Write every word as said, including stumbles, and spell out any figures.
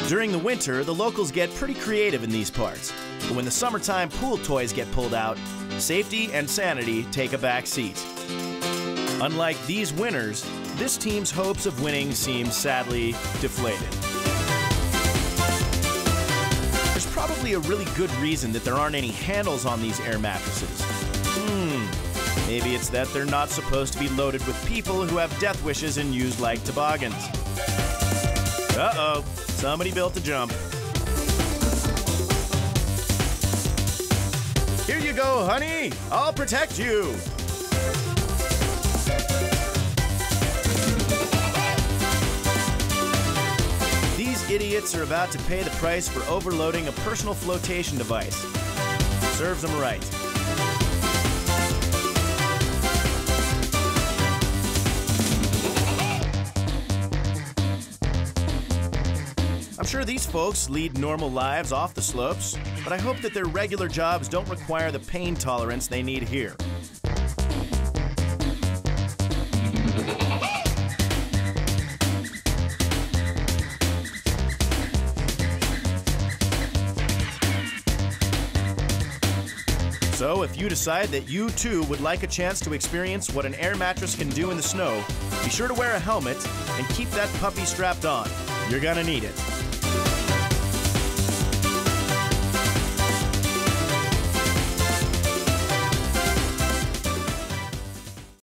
During the winter, the locals get pretty creative in these parts. But when the summertime pool toys get pulled out, safety and sanity take a back seat. Unlike these winners, this team's hopes of winning seem sadly deflated. There's probably a really good reason that there aren't any handles on these air mattresses. Hmm, maybe it's that they're not supposed to be loaded with people who have death wishes and used like toboggans. Uh-oh, somebody built a jump. Here you go, honey. I'll protect you. These idiots are about to pay the price for overloading a personal flotation device. Serves them right. I'm sure these folks lead normal lives off the slopes, but I hope that their regular jobs don't require the pain tolerance they need here. So if you decide that you too would like a chance to experience what an air mattress can do in the snow, be sure to wear a helmet and keep that puppy strapped on. You're gonna need it.